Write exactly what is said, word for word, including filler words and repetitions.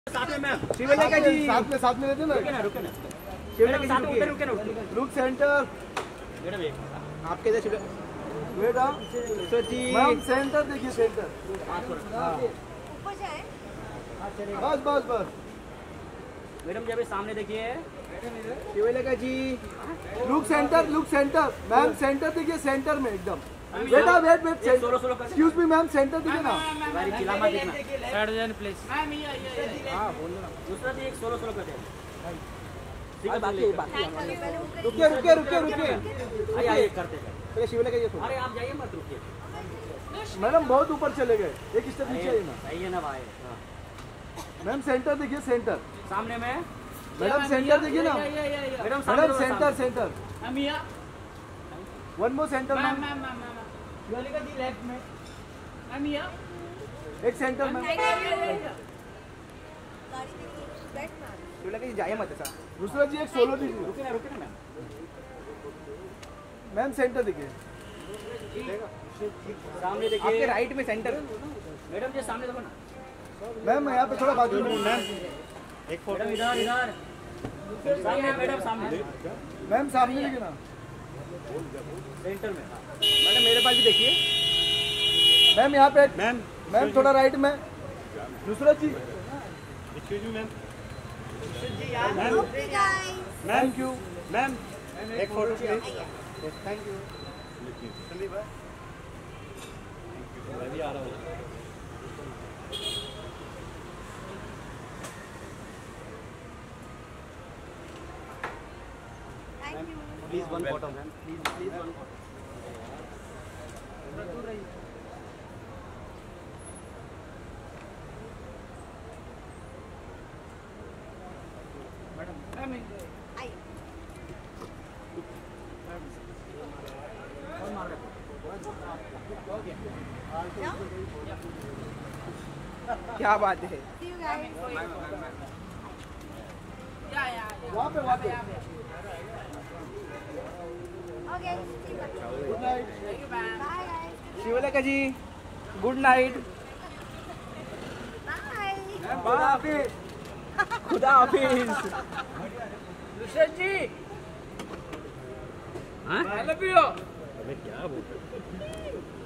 साथ में मैम शिवलेखा जी साथ में साथ में लेते ना। रुके ना रुके ना शिवलेखा जी रुके रुके ना लुक सेंटर मैडम एक आपके इधर शिव बेटा सर जी मैम सेंटर देखिए सेंटर। हां ऊपर जाए बस बस बस मैडम जी अभी सामने देखिए Shivlekha ji look centre look centre ma'am centre देखिए सेंटर में एकदम। बेटा वेट वेट सोलो सोलो कर एक्सक्यूज मी मैम सेंटर देखिए ना। बारी चिल्ला मत देखना साइड जाने प्लीज। हां बोल ना दूसरा जी एक सोलो सोलो कर दे ठीक है बाकी बाकी रुकिए रुकिए रुकिए रुकिए आइए आइए करते हैं पहले शिवलेखा जी अरे आप जाइए मत रुकिए मैडम बहुत ऊपर चले गए एक स्टेप नीचे आइए ना। सही है ना भाई हां मैम सेंटर देखिए सेंटर सामने में मैडम सेंटर देखिए ना। Madam madam centre centre Amiya one more centre ma'am ma'am ma'am ma'am Shivlika ji left में अमिया एक सेंटर मैम। गाड़ी देखिए बैठ ना शिवलेखा जी जाइए मत ऐसा दूसरा जी एक सोलो दीजिए। रुके ना रुके ना मैम मैम सेंटर देखिए सामने देखिए आपके राइट में सेंटर मैडम जी सामने देखो ना मैम यहाँ पे थोड़ा बाजू में मैम एक फोटो इधर इधर सामने मैडम सामने मैम सामने देखिए ना सेंटर में मैडम मेरे पास भी देखिए मैम यहाँ पे मैम मैम थोड़ा राइट में दूसरा जी excuse me ma'am okay guys thank you ma'am एक photo please thank you Sandeep भाई मैं भी आ रहा हूँ। Thank you please one photo ma'am please please one photo ma'am आइए क्या बात है सी यू गाइस या या वहाँ पे वहाँ पे okay good night. Bye guys Shivlekha ji good night bye खुदा हाफिज ऋषभ जी हाँ आई लव यू अबे क्या बोल रहे हो?